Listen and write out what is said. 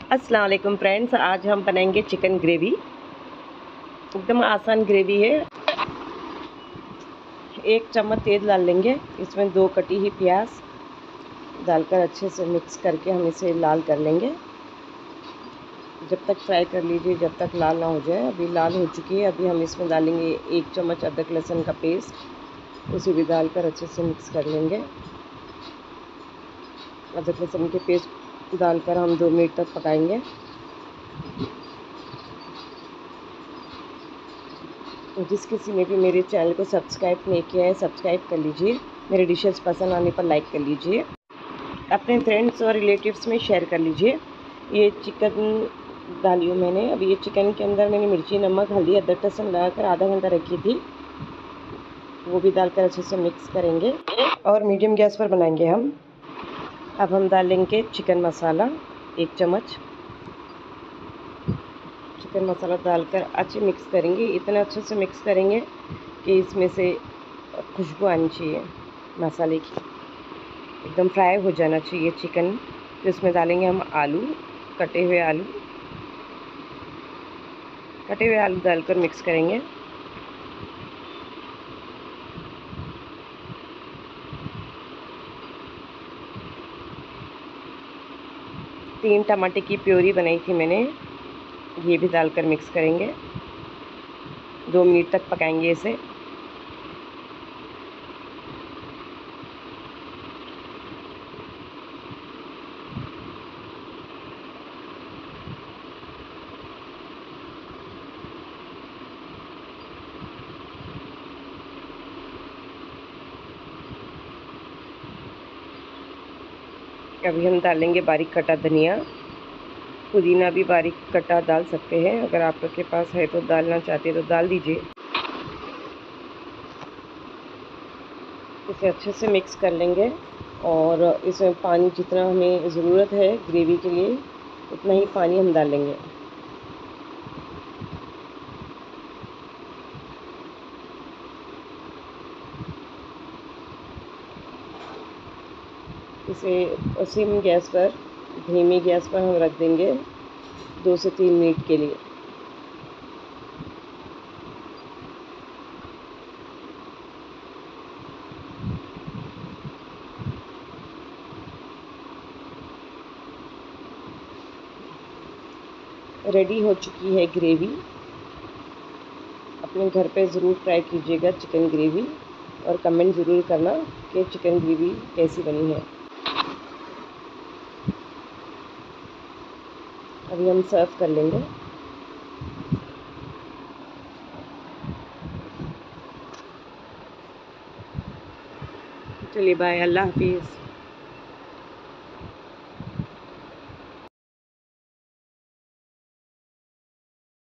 अस्सलाम वालेकुम फ्रेंड्स, आज हम बनाएंगे चिकन ग्रेवी। एकदम आसान ग्रेवी है। 1 चम्मच तेल डाल लेंगे। इसमें 2 कटी हुई प्याज डालकर अच्छे से मिक्स करके हम इसे लाल कर लेंगे। जब तक फ्राई कर लीजिए जब तक लाल ना हो जाए। अभी लाल हो चुकी है। अभी हम इसमें डालेंगे 1 चम्मच अदरक लहसुन का पेस्ट। उसे भी डालकर अच्छे से मिक्स कर लेंगे। अदरक लहसुन के पेस्ट डालकर हम 2 मिनट तक पकाएंगे। जिस किसी ने भी मेरे चैनल को सब्सक्राइब नहीं किया है सब्सक्राइब कर लीजिए। मेरे डिशेस पसंद आने पर लाइक कर लीजिए। अपने फ्रेंड्स और रिलेटिव्स में शेयर कर लीजिए। ये चिकन डाली हूँ मैंने। अभी ये चिकन के अंदर मैंने मिर्ची नमक हल्दी अदरक लहसुन लगाकर आधा घंटा रखी थी। वो भी डालकर अच्छे से मिक्स करेंगे और मीडियम गैस पर बनाएंगे हम। अब हम डालेंगे चिकन मसाला 1 चम्मच। चिकन मसाला डालकर अच्छे मिक्स करेंगे। इतना अच्छे से मिक्स करेंगे कि इसमें से खुशबू आनी चाहिए मसाले की। एकदम फ्राई हो जाना चाहिए चिकन। तो इसमें डालेंगे हम आलू, कटे हुए आलू। कटे हुए आलू डालकर मिक्स करेंगे। तीन टमाटर की प्योरी बनाई थी मैंने, ये भी डालकर मिक्स करेंगे। 2 मिनट तक पकाएंगे इसे। अभी हम डालेंगे बारीक कटा धनिया। पुदीना भी बारीक कटा डाल सकते हैं। अगर आप लोग के पास है तो डालना चाहते हैं तो डाल दीजिए। इसे अच्छे से मिक्स कर लेंगे और इसमें पानी जितना हमें ज़रूरत है ग्रेवी के लिए उतना ही पानी हम डालेंगे। इसे सिम गैस पर धीमी गैस पर हम रख देंगे 2 से 3 मिनट के लिए। रेडी हो चुकी है ग्रेवी। अपने घर पे ज़रूर ट्राई कीजिएगा चिकन ग्रेवी और कमेंट ज़रूर करना कि चिकन ग्रेवी कैसी बनी है। अभी हम सर्व कर लेंगे। चलिए बाय, अल्लाह हाफिज़।